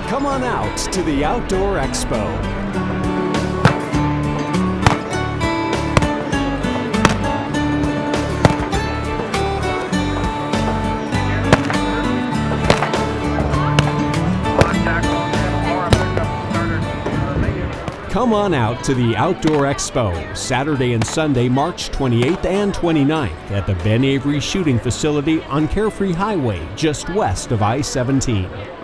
Come on out to the Outdoor Expo. Come on out to the Outdoor Expo, Saturday and Sunday, March 28th and 29th at the Ben Avery Shooting Facility on Carefree Highway, just west of I-17.